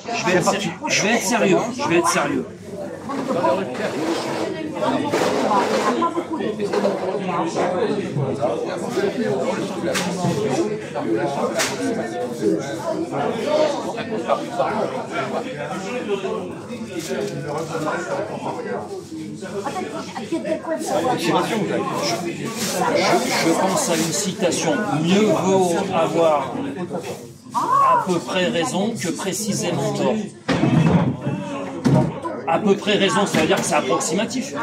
Je vais être sérieux. Je vais être sérieux. Je pense à une citation. Mieux vaut avoir à peu près raison que précisément tort. À peu près raison, ça veut dire que c'est approximatif.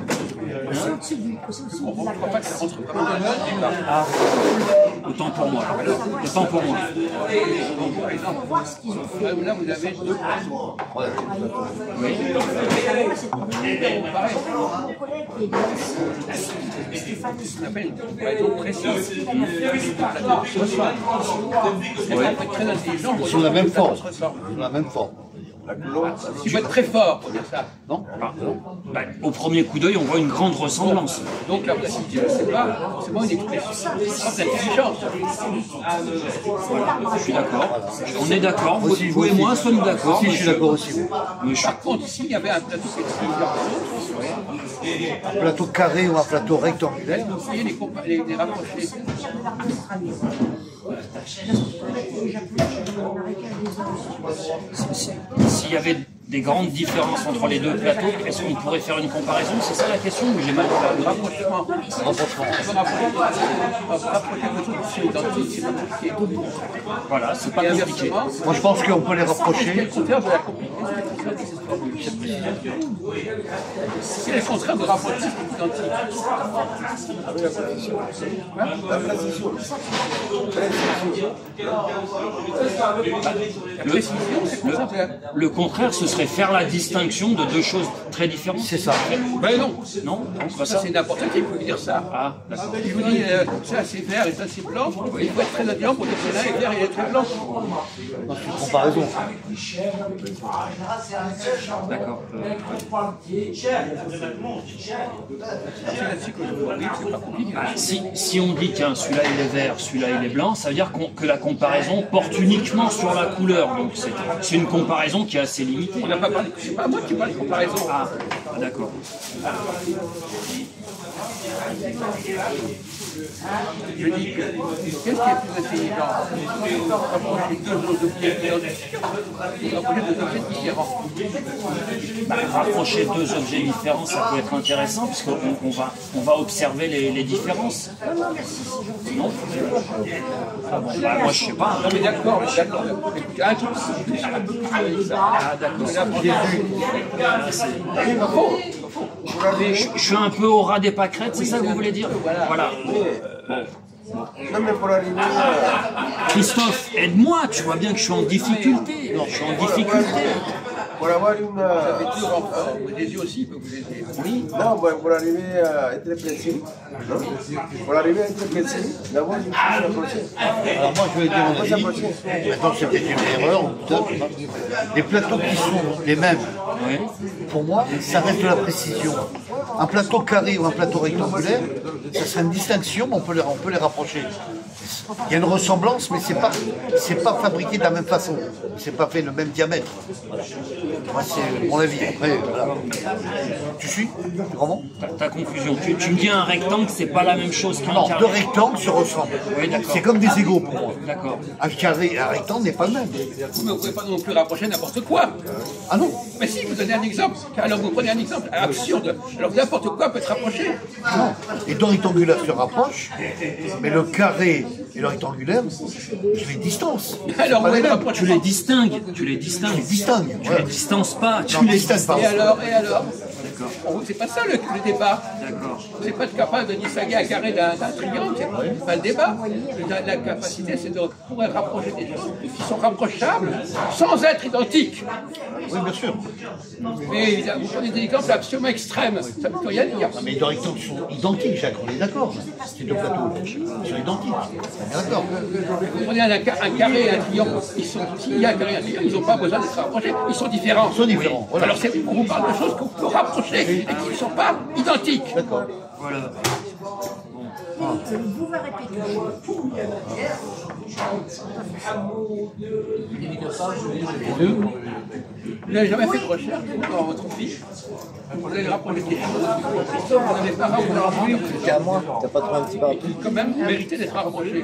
Ah, autant pour moi. Autant pour moi. Là, vous avez deux plateaux. Oui. On appelle une comparaison précise. Très intelligent. Ils sont de la même forme. De la même forme. Il faut être très fort pour dire ça, non? Bah, au premier coup d'œil, on voit une grande ressemblance. Donc la précision, c'est pas forcément une expression d'intelligence. Voilà, je suis d'accord. On est d'accord. Vous et moi sommes d'accord. Si, je suis d'accord aussi. Par contre, s'il y avait un plateau qui était Un plateau carré ou un plateau rectangulaire. vous pourriez les rapprocher. S'il y avait des grandes différences entre les deux plateaux, est-ce qu'on pourrait faire une comparaison? C'est ça la question ou j'ai mal Le rapprochement. Rapprocher deux choses qui sont identiques, c'est pas compliqué. Voilà, c'est pas Et compliqué. inversement, Moi, je pense qu'on peut les rapprocher. quel contraire de la complicité, c'est le contraire de rapprocher, c'est identique. La précision, c'est le contraire. Le contraire, ce serait faire la distinction de deux choses très différentes. C'est ça. Ben non, Non, c'est pas ça ça. c'est n'importe qui peut dire ça. Ah, d'accord. Je vous dis, ça c'est vert et ça c'est blanc, il faut être très intelligent pour dire que l'un est vert et l'autre est blanc. C'est une comparaison. D'accord. C'est là-dessus que je vous dis que c'est pas compliqué. Si on dit qu'un celui-là il est vert, celui-là il est blanc, ça veut dire que la comparaison porte uniquement sur la couleur. Donc c'est une comparaison qui est assez limitée. On n'a pas parlé, c'est pas moi qui parle de comparaison. Ah, d'accord. Je dis que qu'est-ce qui est plus intelligent? Rapprocher deux objets différents. Rapprocher deux objets différents, ça peut être intéressant puisqu'on va observer les différences. Non? Ah bon, bah, moi je sais pas. Non mais d'accord, écoutez, un truc. Ah d'accord. Je suis un peu au ras des pâquerettes, c'est ça que vous voulez dire? Voilà. Non mais pour arriver Christophe, aide-moi, tu vois bien que je suis en difficulté. Je suis en difficulté. pour avoir une... Des yeux aussi, peut vous aider. Oui. Non, pour arriver à être précis, non? Pour arriver à être précis, d'abord il faut s'approcher. Alors moi, je vais dire mon avis. Maintenant, c'est peut-être une erreur. Ou peut-être, je sais pas. Les plateaux qui sont les mêmes, pour moi, ça reste de la précision. Un plateau carré ou un plateau rectangulaire, ça serait une distinction, mais on peut les rapprocher. Il y a une ressemblance, mais c'est pas fabriqué de la même façon. C'est pas fait le même diamètre. Voilà. Moi, c'est mon avis. Après, voilà. Tu suis? Tu comprends? Ta conclusion. Tu me dis un rectangle, c'est pas la même chose qu'un Non, carré. deux rectangles se ressemblent. Oui, d'accord. C'est comme des égaux pour moi. D'accord. Un carré et un rectangle n'est pas le même. Mais vous ne pouvez pas non plus rapprocher n'importe quoi. Ah non? Mais si, vous donnez un exemple. Alors vous prenez un exemple absurde. Alors n'importe quoi peut être rapproché. Non. Les deux rectangulaires se rapprochent, mais le carré et le rectangulaire, je les distance. Alors Pas vous les les mêmes. rapprochez. Tu les distingues. Tu les distingues. Je les distingue. Tu Voilà. les distances pas. Tu Non, les distance pas. Et alors D'accord. C'est pas ça le débat. D'accord. C'est pas être capable de distinguer un carré d'un triangle, c'est pas le débat. La capacité, c'est de pouvoir rapprocher des choses qui sont rapprochables sans être identiques. Oui, bien sûr. Mais vous prenez des exemples absolument extrêmes, ça ne peut rien dire. Mais les deux rectangles sont identiques, Jacques, on est d'accord. Ces deux plateaux, ils sont identiques. On est d'accord. Vous prenez un carré et un triangle, s'il y a un carré et un triangle, ils n'ont pas besoin d'être rapprochés, ils sont différents. Ils sont différents, voilà. Alors on vous parle de choses qu'on peut rapprocher et qui ne sont pas identiques. D'accord. Voilà. vous va répéter. Vous n'avez jamais fait de recherche dans votre fiche. Vous allez rapprocher des choses. Vous n'avez pas rapproché. C'est à moi, t'as pas trouvé un petit parapluie? Quand même, vous méritez d'être rapproché.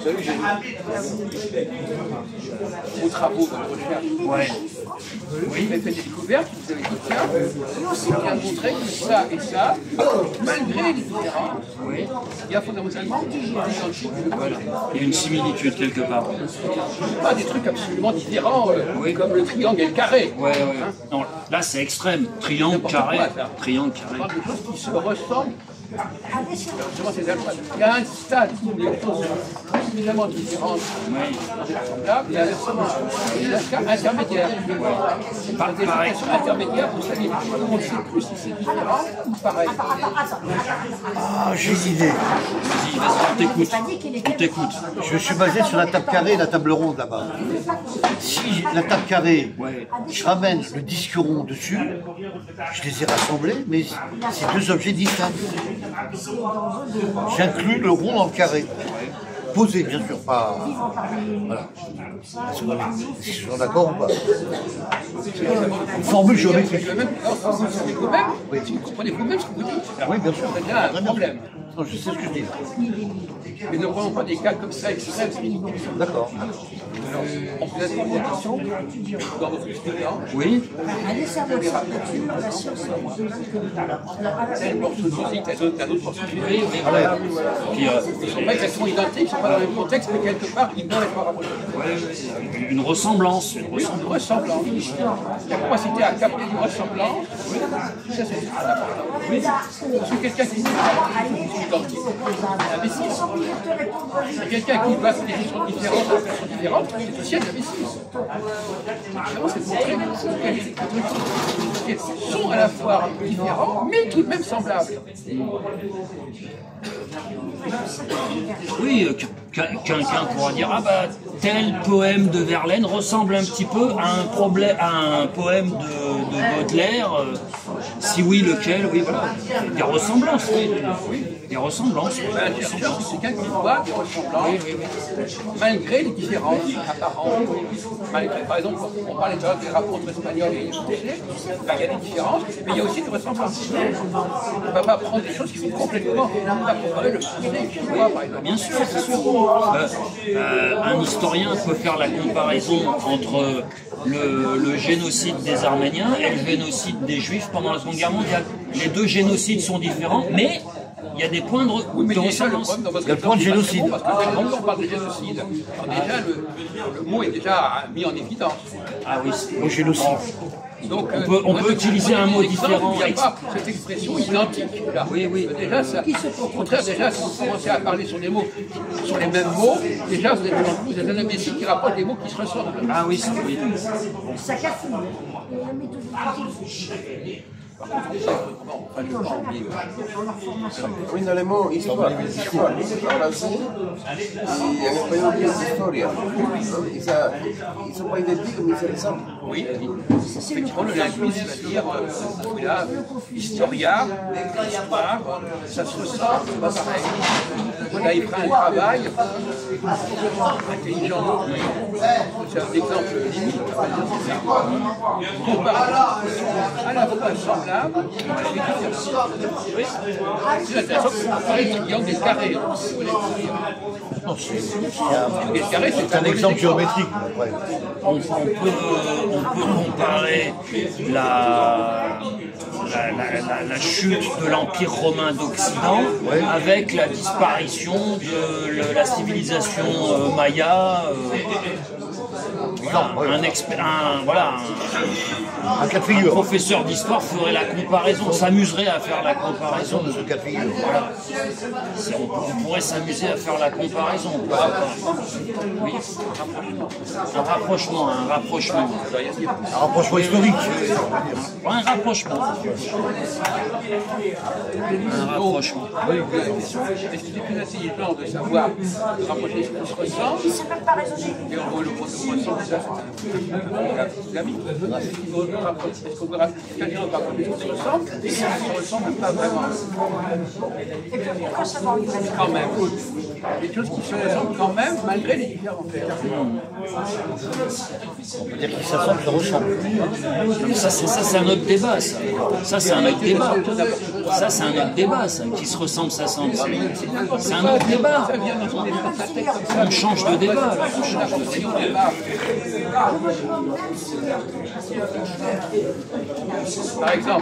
Vos travaux, votre recherche. Ouais. Oui, vous avez fait des découvertes, vous avez dit tiens, on a montré que ça et ça, malgré les différences, il y a fondamentalement des identités. Voilà. Il y a une similitude quelque part. Pas des trucs absolument différents, comme le triangle et le carré. Ouais, ouais. Non, là c'est extrême. Triangle, carré. Triangle, On parle carré. de choses qui se ressemblent. Justement, c'est il y a un stade où les choses sont suffisamment différentes, semblables, et un cas intermédiaire. Par des situations intermédiaires, vous savez, on ne sait plus si c'est différent ou pareil. Ah, j'ai une idée. Vas-y, on t'écoute. On t'écoute. Je me suis basé sur la table carrée et la table ronde là-bas. Si la table carrée, je ramène le disque rond dessus, je les ai rassemblés, mais c'est deux objets distincts. J'inclus le rond dans le carré. Posé, bien sûr, pas. Voilà. Ils sont d'accord ou pas? Formule géométrique. Si vous comprenez vous-même ce que vous dites, Oui, bien sûr. il y a un problème. Non, je sais ce que je dis. Mais ne prenons pas des cas comme ça extrêmes, c'est ridicule. D'accord. On vous a posé des questions dans votre expérience. Oui. C'est une morphologie, t'as d'autres morphologies. Oui, oui, voilà. Puis, Ils ne sont pas exactement identiques, ils ne sont pas dans le même contexte, mais quelque part, ils doivent être rapprochés. une ressemblance. Oui, une ressemblance. La capacité à capter une ressemblance, ça c'est très important. Parce que quelqu'un qui est identique, un imbécile. C'est quelqu'un qui voit que les choses sont différentes, c'est aussi un imbécile. Justement, c'est de montrer qu'elles sont à la fois différents, mais tout de même semblables. Oui, quelqu'un pourra dire ah bah tel poème de Verlaine ressemble un petit peu à un poème de Baudelaire. Si oui, lequel? Oui, voilà. Des ressemblances, oui. Des ressemblances. L'intelligence, c'est quelqu'un qui voit des ressemblances, malgré les différences apparentes. Malgré, par exemple, on parlait déjà des rapports entre espagnol et français, il y a des différences, mais il y a aussi des ressemblances. On ne va pas prendre des choses qui sont complètement. On va comparer le français et le chinois, par exemple. Bien sûr, c'est sûr. Un historien peut faire la comparaison entre le génocide des Arméniens et le génocide des Juifs pendant la Seconde Guerre mondiale. Les deux génocides sont différents, mais il y a des points de ressemblance. Il y a le point de génocide. Parce que quand on parle de génocide, alors déjà le mot est déjà mis en évidence. Ah oui, Au génocide. Donc, on peut utiliser un mot différent. Il n'y a pas cette expression identique. Là. Oui, oui. Déjà, ça, au contraire, déjà, si vous commencez à parler sur des mots, sur les mêmes mots, déjà, vous êtes un imbécile qui rapproche des mots qui se ressemblent. Ah oui, c'est oui. Ça cafouille. Oui, dans les mots, histoire, français, et en espagnol, c'est historia. Ils ne sont pas identiques, mais ils se ressemblent. Oui, effectivement, le linguiste va dire, là, historia, histoire, ça se ressemble, c'est pas pareil. Voilà, il fera un travail intelligent. C'est un exemple limite, on va dire ça. Compare à la fois semblable et différent. C'est intéressant que vous parlez de triangle des carrés. Les carrés, c'est un exemple géométrique. Ouais. On peut comparer la chute de l'Empire romain d'Occident avec la disparition de la civilisation maya. Un cas de figure. Un professeur d'histoire ferait la comparaison, s'amuserait à faire la comparaison. De ce cas de figure. Voilà. On pourrait s'amuser à faire la comparaison. Oui. Un rapprochement. Un rapprochement historique. Un rapprochement. Est-ce qu'il est plus intelligent de savoir de rapprocher ce qui se ressemble et on voit le processus ça, c'est un islamique. Est-ce qu'on peut quelqu'un par contre qui se ressemble et qui ne se ressemble pas vraiment? Quand même. Des choses qui se ressemblent quand même, malgré les différences. On peut dire qu'ils s'assemblent, se ressemblent. Ça, c'est un autre débat, ça. Ça, c'est un autre débat. Ça, c'est un autre débat, ça. Qui se ressemble, s'assemble. C'est un autre débat. On change de débat, là. On change de débat. Par exemple,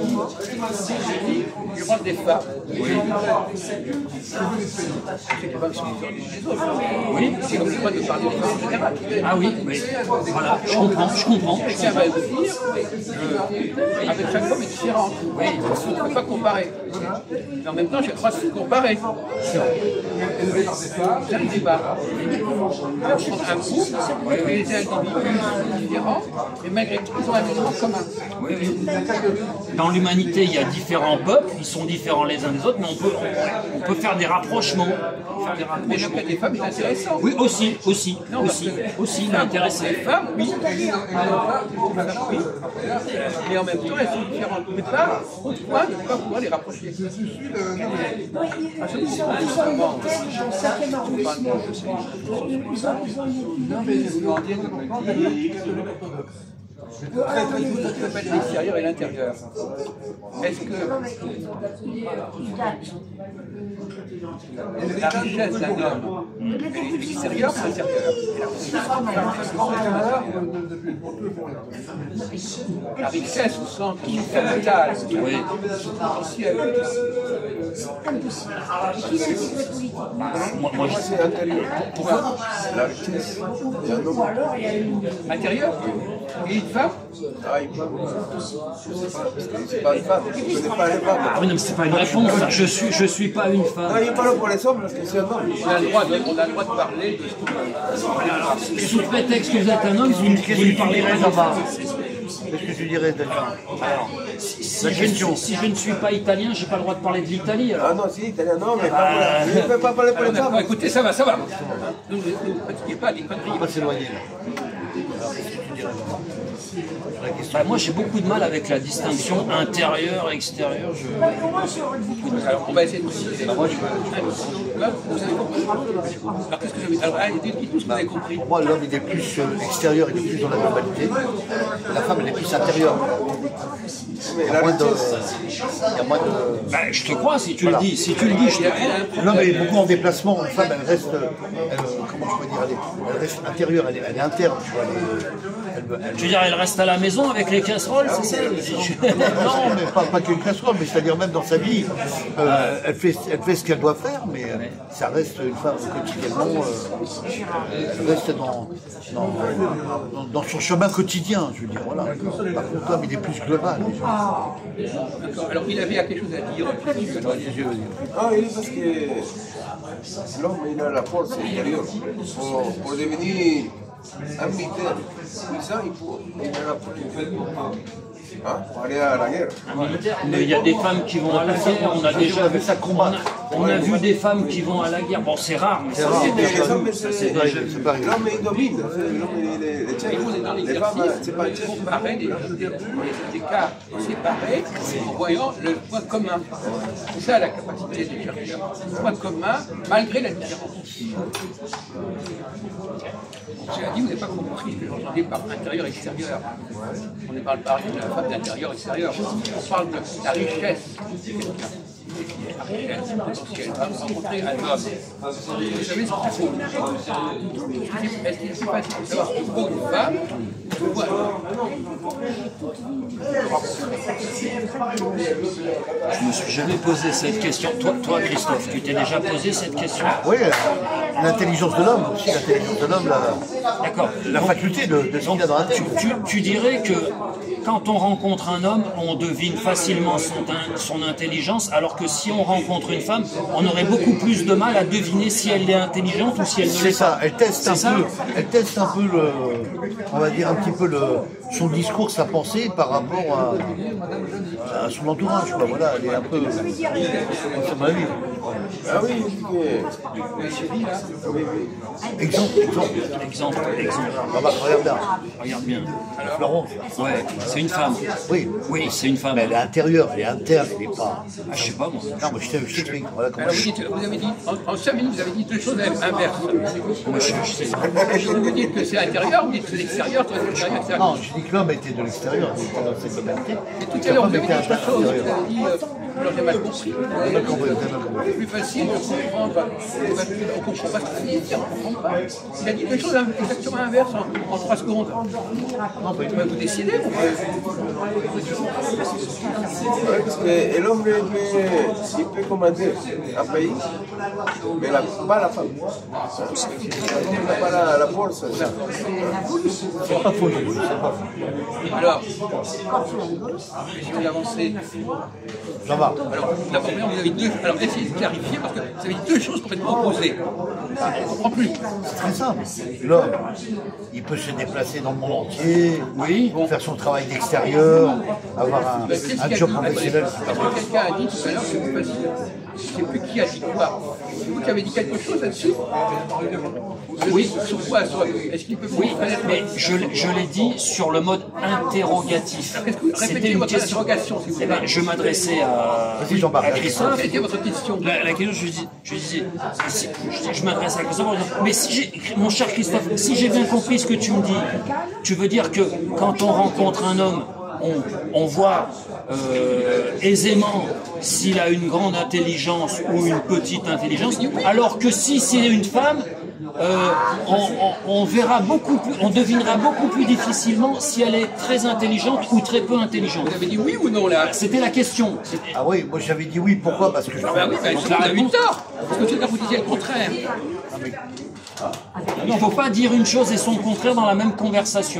je prends des femmes. Oui. C'est comme le droit de parler des femmes en général. Ah oui, oui. Voilà, je comprends. Quelqu'un va vous dire, avec chaque femme est différente. Oui. On ne peut pas comparer. Mais en même temps, j'ai le droit de comparer. C'est un débat. Alors, je prends un couple, et les individus sont différents, mais malgré tout, ils ont un élément commun. Oui, oui. Dans l'humanité, il y a différents peuples, ils sont différents les uns des autres, mais on peut faire des rapprochements. Mais le cas des femmes est intéressant. Oui, aussi, il est intéressant. Les femmes, oui. Oui. Mais en même temps, elles sont différentes. Mais pas au point de ne pas pouvoir les rapprocher. Ça peut être l'extérieur et l'intérieur. Est-ce que la richesse d'un homme est extérieure ou intérieure? La richesse au sens du capital, Oui. aussi avec Moi, C'est intérieur. pourquoi La richesse. Il y a un homme. intérieur et une femme. Ah, il peut. Je sais pas, parce que c'est pas une femme. Je ne connais pas les femmes. Ah oui, non, mais c'est pas une réponse, ça. Je suis pas une Non, femme. il parle pour les hommes parce que c'est un homme. On a le droit de parler de ce qu'on Sous prétexte que vous êtes un homme, vous ne parlez pas de ça. Qu'est-ce que tu dirais, Delphin? Si je ne suis pas italien, j'ai pas le droit de parler de l'Italie. Alors. Ah non, si, italien, non, mais pas pour la... Il ne peut pas parler pour les Bon, femmes. écoutez, ça va. Ne fatiguez pas des conneries. On va s'éloigner là. Moi, j'ai beaucoup de mal avec la distinction intérieur-extérieur. Alors, on va essayer de préciser. Moi, vous avez compris. Alors, qu'est-ce que je vais... Alors, dites tout ce que vous avez compris. Pour moi, l'homme, il est plus extérieur, il est plus dans la globalité. La femme, elle est plus intérieure. Il y a moins de... Je te crois si tu le dis. Si tu le dis, je te crois. L'homme est beaucoup en déplacement, une femme, elle reste... comment je peux dire, elle reste intérieure, elle est interne, tu vois. Tu veux dire, elle reste à la maison avec les casseroles, c'est ça? Non, mais pas qu'une casserole, mais c'est-à-dire même dans sa vie, elle fait ce qu'elle doit faire, mais ça reste une femme quotidiennement, elle reste dans son chemin quotidien, je veux dire, voilà. Par contre, l'homme, il est plus global. D'accord. Alors, il avait quelque chose à dire. Ah oui, parce que l'homme, il a la force intérieure. Pour devenir un militaire puissant, il a la force. Hein, pour aller à la guerre. Il y a des femmes qui vont à la guerre, on a déjà vu ça combattre. On a vu des femmes qui vont à la guerre. Bon, c'est rare, mais ça c'est déjà vu. L'homme, il domine. L'homme, il est Dans les femmes, l'exercice, c'est pas un comparer des cas séparés en voyant le point commun. C'est ça la capacité des chercheurs. Le point commun malgré la différence. J'ai dit, vous n'avez pas compris ce que j'entendais par intérieur-extérieur. On ne parle pas de la femme d'intérieur-extérieur. On parle de la richesse de quelqu'un. La richesse potentielle. Vous rencontrez un homme. Vous savez ce qu'il faut. Est-ce qu'il est plus facile de savoir ce que vaut une femme que vaut un homme? Je me suis jamais posé cette question. Toi, Christophe, tu t'es déjà posé cette question? Oui, l'intelligence de l'homme aussi, l'intelligence de l'homme, D'accord. la faculté de ce qu'il a dans la tête. Tu dirais que quand on rencontre un homme, on devine facilement son intelligence, alors que si on rencontre une femme, on aurait beaucoup plus de mal à deviner si elle est intelligente ou si elle ne C'est l'est ça, pas. elle teste un peu on va dire un petit peu son discours, sa pensée par rapport à son entourage, quoi. Voilà, elle est un peu, c'est ma vie. Ah oui, Exemple. Exemple. Regarde bien. Regarde bien. Florence. Ouais, c'est une femme. Oui. Oui, c'est une femme. Mais elle est intérieure, elle est interne, elle n'est pas. Ah, je sais pas moi. Non, mais je t'explique. Voilà comment Alors vous avez dit, en 5 minutes, vous avez dit deux choses inverses. Moi, je sais pas. Vous dites que c'est intérieur, vous dites que c'est l'extérieur, c'est l'extérieur, etc. Non, je dis que l'homme était de l'extérieur, il était dans cette humanité. Et tout à l'heure, vous avez dit autre chose. Vous avez dit, alors j'ai mal compris. C'est plus facile de comprendre. On ne comprend pas ce qu'il dit, on ne comprend pas. Il a dit des choses exactement inverses en 3 secondes. Vous décidez, vous. Ouais, parce que l'homme il peut commander un pays, mais pas la femme. Il n'a pas la force. C'est pas faux, c'est pas faux. Alors, je vais avancer. Ça va. Alors, la première, vous avez deux. Alors, essayez de clarifier parce que vous avez dit deux choses pour être opposées. On ne comprend plus. C'est très simple. L'homme, il peut se déplacer dans le monde entier, faire son travail d'extérieur, avoir un job professionnel. Parce que quelqu'un a dit tout à l'heure que c'est plus facile. Je ne sais plus qui a dit quoi. C'est vous qui avez dit quelque chose là-dessus. Oui, sur quoi? Est-ce qu'il peut vous connaître? Mais je l'ai dit sur le mode interrogatif. Répétez votre interrogation, s'il vous plaît. Je m'adressais à Christophe. Quelle était votre question? La question, je disais, je m'adresse à Christophe, mais mon cher Christophe, si j'ai bien compris ce que tu me dis, tu veux dire que quand on rencontre un homme, on voit aisément s'il a une grande intelligence ou une petite intelligence, alors que si c'est une femme, on verra beaucoup plus, on devinera beaucoup plus difficilement si elle est très intelligente ou très peu intelligente. Vous avez dit oui ou non là? C'était la question. Ah oui, moi j'avais dit oui, pourquoi? Parce que je Ah oui, vous avez eu tort. Parce que tout à l'heure vous disiez le contraire. Il ne faut pas dire une chose et son contraire dans la même conversation.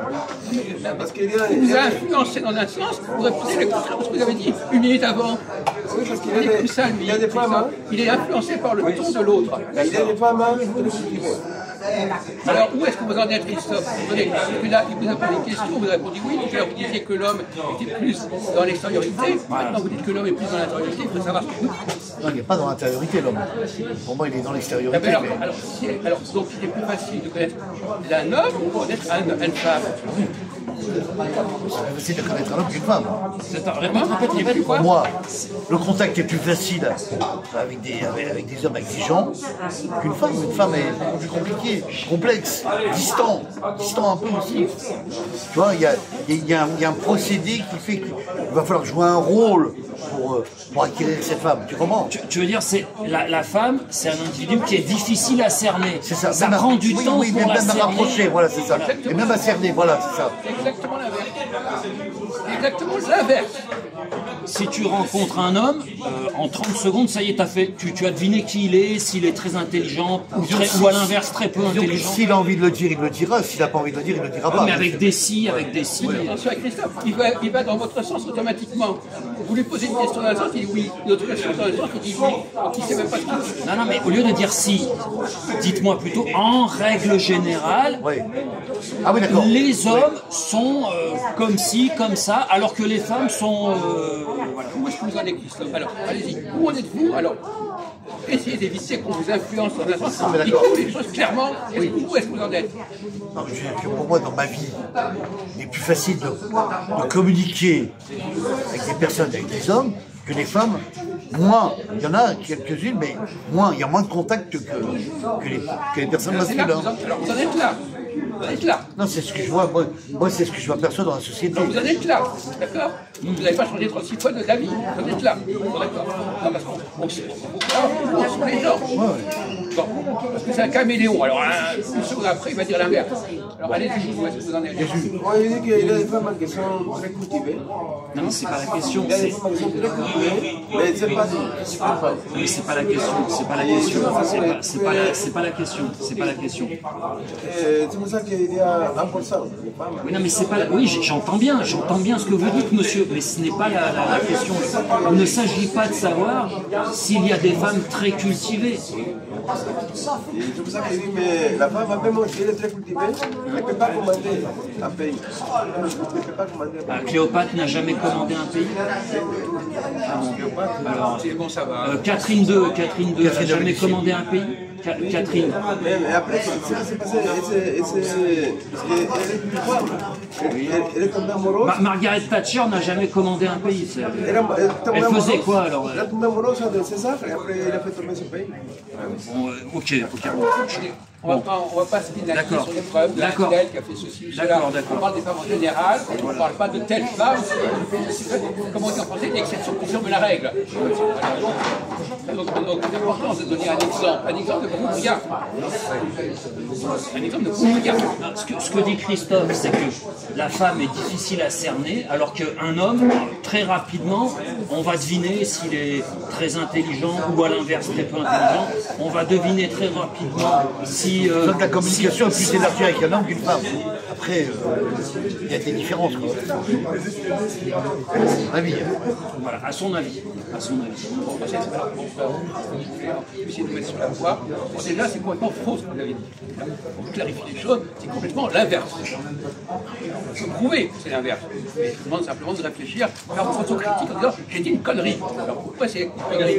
Parce qu'il y a... Il vous a influencé dans un sens, vous répétez le contraire de ce que vous avez dit une minute avant. Oui, parce qu'il Il est plus ça, lui. y a des femmes. Il est influencé par le ton de l'autre. Il y a des femmes très cultivées. Alors, où est-ce que vous en êtes, Christophe? Là, il vous a posé une question, vous avez répondu oui. Tout à l'heure, vous disiez que l'homme était plus dans l'extériorité. Maintenant, vous dites que l'homme est plus dans l'intériorité. Il faut savoir ce que vous dites. Non, il n'est pas dans l'intériorité, l'homme. Pour moi, il est dans l'extériorité. Alors, donc, il est plus facile de connaître un homme ou de connaître une femme? C'est plus facile de connaître un homme qu'une femme. Répète quoi? Pour moi, le contact est plus facile avec des hommes, avec des gens, qu'une femme. Une femme est beaucoup plus compliquée, complexe, distant un peu aussi. Tu vois, il y a un procédé qui fait qu'il va falloir jouer un rôle pour acquérir cette femme. Tu comprends? Tu veux dire, c'est la femme, c'est un individu qui est difficile à cerner. C'est ça. Ça prend du temps oui, pour la même à cerner. rapprocher, voilà, c'est ça. Et même à cerner, voilà, c'est ça. Exactement l'inverse. Exactement l'inverse. Si tu rencontres un homme, en 30 secondes, ça y est, tu as deviné qui il est, s'il est très intelligent, ou à l'inverse, très peu intelligent. S'il a envie de le dire, il le dira. S'il n'a pas envie de le dire, il ne le dira pas. Mais avec des si, Attention à Christophe, il va dans votre sens automatiquement. Vous lui posez une question dans un sens, il dit oui. L'autre question dans le sens, il dit oui. Donc il ne sait même pas ce qu'il dit. Non, mais au lieu de dire si, dites-moi plutôt, en règle générale, Oui. Ah oui, d'accord. les hommes sont comme ci, comme ça, alors que les femmes sont... Voilà. Où est-ce que vous en êtes, Christophe? Alors, allez-y. Où en êtes-vous? Alors, essayez d'éviter qu'on vous influence dans un sens. Dites-vous les choses clairement. Où est-ce que vous en êtes? Non, je veux dire que pour moi, dans ma vie, il est plus facile de communiquer avec des personnes, avec des hommes, que les femmes. Moins, il y en a quelques-unes, mais il y a moins de contact que les personnes masculines. Alors, vous en êtes là. Vous en êtes là. Non, c'est ce que je vois, moi c'est ce que je m'aperçois dans la société. Vous en êtes là, d'accord? Vous n'avez pas changé 36 fois de la vie, vous en êtes là. Bon, d'accord. Non, parce qu'on sont les gens. Bon, parce que c'est un caméléon, alors une seconde après, il va dire l'inverse. Alors allez-y, où est-ce que vous en êtes? Moi, je dis qu'il y a des femmes qui sont très cultivées. Non, c'est pas la question. Il y a des femmes qui sont très cultivées, mais c'est pas tout. Mais c'est pas la question, c'est pas la question, c'est pas la question, c'est pas la question. C'est pour ça qu'il y a 1% des femmes. Oui, non, mais c'est pas. Oui, j'entends bien ce que vous dites, monsieur, mais ce n'est pas la question. Il ne s'agit pas de savoir s'il y a des femmes très cultivées. C'est pour ça qu'il dit, mais la femme, même si elle est très cultivée, elle ne peut pas commander un pays. Elle ne peut pas commander un pays. Cléopâtre n'a jamais commandé un pays. Alors, c'est bon, ça va. Catherine II n'a jamais commandé un pays. Catherine. Mais après, ce qui s'est passé, parce qu'elle est une femme. Elle est tombée amoureuse. Margaret Thatcher n'a jamais commandé un pays. Elle tombée faisait quoi alors? Elle est tombée amoureuse de César et après elle a fait tomber ce pays. Bon, ok. On va pas se pénaliser sur les preuves de tel qui a fait ceci ou cela. On parle des femmes en général, on ne parle pas de telle femme. Comment on dit en français, l'exception confirme la règle. Donc c'est important de donner un exemple de beaucoup de regard. Un exemple de beaucoup de regard. Ce que dit Christophe, c'est que la femme est difficile à cerner, alors qu'un homme, très rapidement, on va deviner s'il est très intelligent ou à l'inverse très peu intelligent. On va deviner très rapidement si... Donc la communication est plus élargie avec un homme qu'une femme. Après, il y a des différences. Avis. Voilà, à son avis. Bon, essayer de mettre sur la voie. Bon, déjà, c'est complètement faux ce que vous avez dit. Pour clarifier les choses, c'est complètement l'inverse. On peut prouver que c'est l'inverse. Mais je vous demande simplement de réfléchir, faire votre autocritique en disant j'ai dit une connerie. Alors pourquoi c'est une connerie?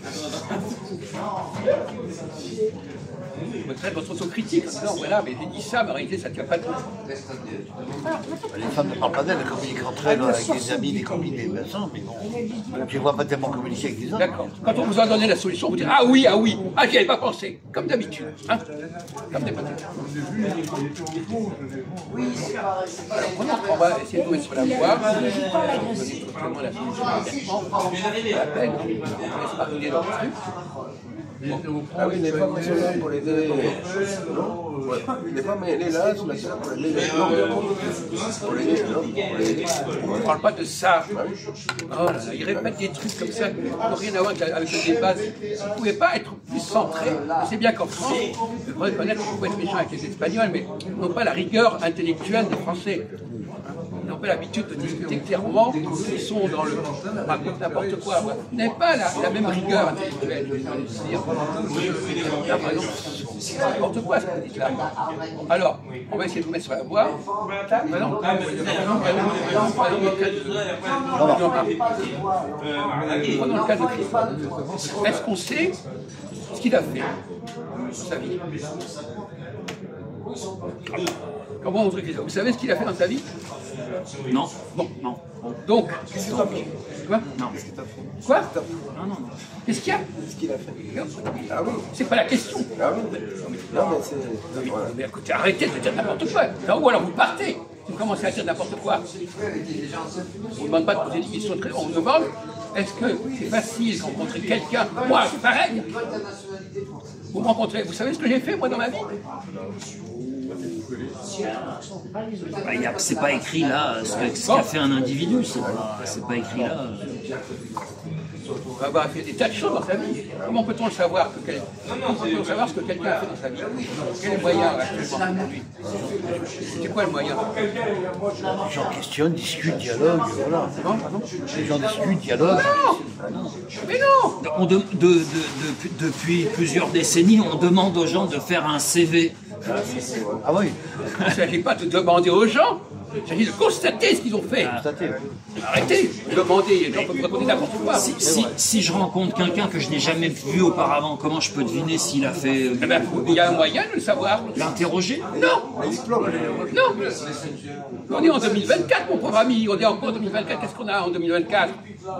Vous faites votre autocritique en disant voilà, mais j'ai dit ça, mais en réalité ça ne tient pas de tout. Les femmes ne parlent pas d'elles, elles communiquent entre elles avec des amis, des copines, des personnes, mais bon, je ne vois pas tellement communiquer avec des hommes. D'accord. Quand on vous a donné la solution, vous dites ah oui, j'y avais pas pensé, comme d'habitude. Hein, comme d'habitude. Alors, on va essayer de nous mettre sur la voie. Donner la solution immédiatement. L'appel, on laisse pas filer leur truc. Ah oui, les femmes sont là pour aider. Les femmes, elle est là, sur la scène pour aider les hommes. On ne parle pas de ça. Oh là là, ils répètent des trucs comme ça qui n'ont rien à voir avec le débat. Vous ne pouvez pas être plus centré. C'est bien qu'en France, je devrais reconnaître qu'on peut être méchant avec les Espagnols, mais ils n'ont pas la rigueur intellectuelle des Français. Ils n'ont pas l'habitude de discuter clairement, ils sont dans le raconte n'importe quoi. Ils n'avez pas la même rigueur intellectuelle, je vais dire. Là, par exemple, c'est n'importe quoi ce que vous dites là. Alors, on va essayer de vous mettre sur la voie. Prenons le cas de Christophe. Est-ce qu'on sait ce qu'il a fait dans sa vie? Comment vous savez ce qu'il a fait dans sa vie? Non. Bon. Non. Donc, quoi? Non. Quoi? Non. Qu'est-ce qu'il y a? Qu'est-ce qu'il a fait? Ah oui. C'est pas la question. Ah oui. Non, mais c'est. Voilà. Mais écoutez, arrêtez de dire n'importe quoi. Non, ou alors vous partez. Vous commencez à dire n'importe quoi. On ne demande pas de poser des questions très... On vous demande, est-ce que c'est facile de rencontrer quelqu'un? Moi, c'est pareil. Vous me rencontrez. Vous savez ce que j'ai fait, moi, dans ma vie? C'est pas écrit là ce qu'a fait un individu, c'est pas écrit là. On va avoir fait des tas de choses dans sa vie. Comment peut-on le savoir ce que quelqu'un a fait dans sa vie? Quel est le moyen actuellement aujourd'hui? C'est quoi le moyen? Les gens questionnent, discutent, dialoguent, voilà. Les gens discutent, dialoguent. Non. Mais non. Depuis plusieurs décennies, on demande aux gens de faire un CV. Ah oui. Il ne s'agit pas de demander aux gens, il s'agit de constater ce qu'ils ont fait. Arrêtez de demander, les gens peuvent raconter n'importe quoi. Si je rencontre quelqu'un que je n'ai jamais vu auparavant, comment je peux deviner s'il a fait... Eh ben, il y a un moyen de le savoir. L'interroger? Non. Non. On est en 2024, mon pauvre ami. On est encore en 2024. Qu'est-ce qu'on a en 2024?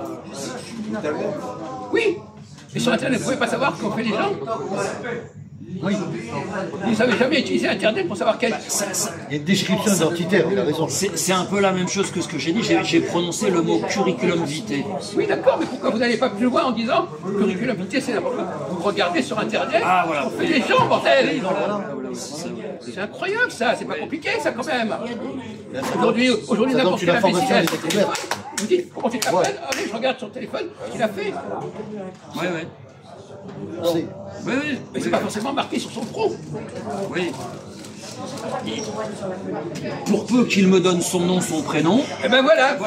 Oui. Et sur Internet, vous ne pouvez pas savoir ce qu'ont fait les gens? Oui. Vous n'avez jamais utilisé Internet pour savoir quel... Il y a une description identitaire, il a raison. C'est un peu la même chose que ce que j'ai dit, j'ai prononcé le mot curriculum vitae. Oui, d'accord, mais pourquoi vous n'allez pas plus loin en disant curriculum vitae, c'est n'importe quoi? Vous regardez sur Internet, on fait les gens, bordel. C'est incroyable ça, c'est pas compliqué ça quand même. Aujourd'hui n'importe quel imbécile, vous dites, comment tu t'appelles? Ah oui, je regarde sur le téléphone ce qu'il a fait. Oui. Mais c'est pas forcément marqué sur son front. Oui. Pour peu qu'il me donne son nom, son prénom. Et ben voilà.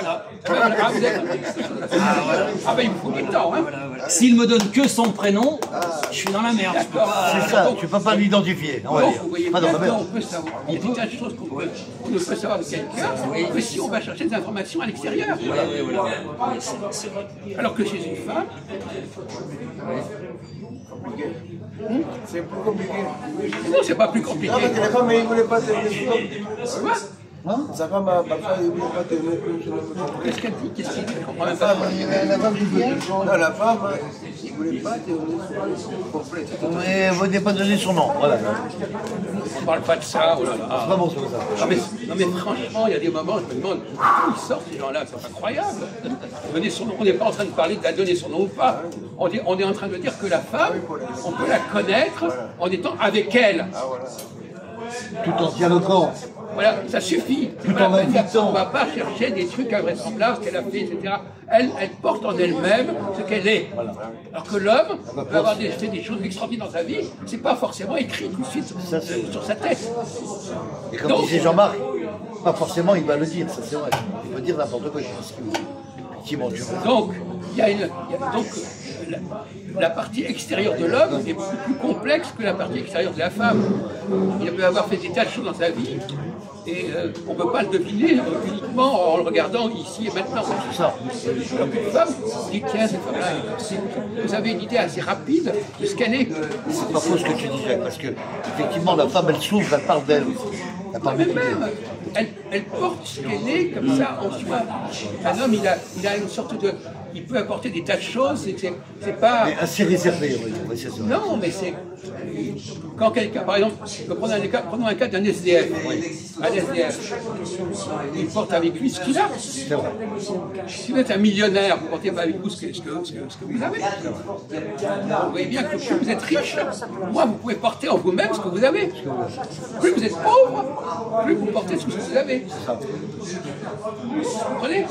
Ah ben il me faut du temps. Hein. S'il me donne que son prénom, je suis dans la merde. C'est ça, tu ne peux pas l'identifier. Vous voyez bien qu'on peut savoir. Il y a des tas de choses qu'on ne peut savoir de quelqu'un que si on va chercher des informations à l'extérieur. Alors que chez une femme, C'est plus compliqué. Non, c'est pas plus compliqué. Non, parce que les femmes, ils ne voulaient pas terminer son homme. Quoi? Sa femme, parfois, il ne voulait pas terminer son homme. Qu'est-ce qu'elle dit? Qu'est-ce qu'il dit? Je comprends même pas. La femme du bien. Non, la femme, il ne voulait pas terminer son homme complet. Mais vous n'avez pas donné son nom. Voilà. On parle pas de ça, oh là là. C'est pas bon, c'est ça. Non mais franchement, il y a des moments, je me demande, d'où ils sortent ces gens-là, c'est incroyable. Donner son nom, on n'est pas en train de parler de la donner son nom ou pas. On est en train de dire que la femme, on peut la connaître en étant avec elle. Tout en dialoguant. Voilà, ça suffit. Tout en invitant. On ne va pas chercher des trucs invraisemblables, ce qu'elle a fait, etc. Elle porte en elle-même ce qu'elle est. Alors que l'homme peut avoir fait des choses extraordinaires dans sa vie, c'est pas forcément écrit tout de suite sur sa tête. Et comme disait Jean-Marc, pas forcément il va le dire, ça c'est vrai. Il peut dire n'importe quoi, je pense qu'il veut. Effectivement, Dieu. Donc, la partie extérieure de l'homme est beaucoup plus complexe que la partie extérieure de la femme. Il peut avoir fait des tas de choses dans sa vie et on ne peut pas le deviner uniquement en le regardant ici et maintenant. C'est ça. Comme une femme, on dit tiens, cette femme-là, vous avez une idée assez rapide de ce qu'elle est. C'est pas faux ce que tu dis, Jacques, parce que effectivement la femme elle s'ouvre, elle parle d'elle. Elle parle Mais beaucoup même, d'elle. elle porte ce qu'elle est comme ça en soi. Un homme, il a une sorte de... Il peut apporter des tas de choses, c'est pas... Mais assez réservé, oui, c'est ça. Non, mais c'est... Quand quelqu'un, par exemple, prenons un cas d'un SDF. Un SDF. Il porte avec lui ce qu'il a. C'est vrai. Si vous êtes un millionnaire, vous ne portez pas avec vous ce que vous avez. Vous voyez bien que plus vous êtes riche, moins vous pouvez porter en vous-même ce que vous avez. Plus vous êtes pauvre, plus vous portez ce que vous avez. Vous comprenez?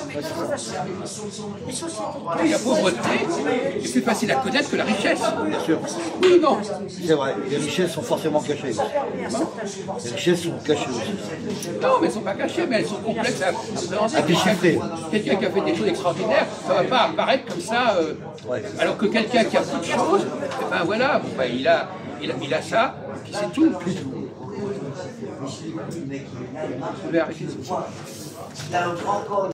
Plus la pauvreté est plus facile à connaître que la richesse. Bien sûr. Oui ou non? C'est vrai, les richesses sont forcément cachées. Les richesses sont cachées aussi. Non, mais elles ne sont pas cachées, mais elles sont complexes à appréhender. À déchiffrer. Quelqu'un qui a fait des choses extraordinaires, ça ne va pas apparaître comme ça. Ouais. Alors que quelqu'un qui a peu de choses, eh ben voilà, bon, ben, il a ça, et puis c'est tout. Je vais arrêter.